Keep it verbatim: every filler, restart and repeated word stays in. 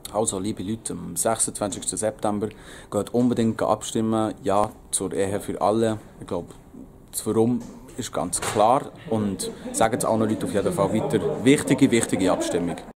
Also, liebe Leute, am sechsundzwanzigsten September geht unbedingt abstimmen. Ja zur Ehe für alle. Ich glaube, das Warum ist ganz klar. Und sagen es allen Leuten auf jeden Fall weiter. Wichtige, wichtige Abstimmung.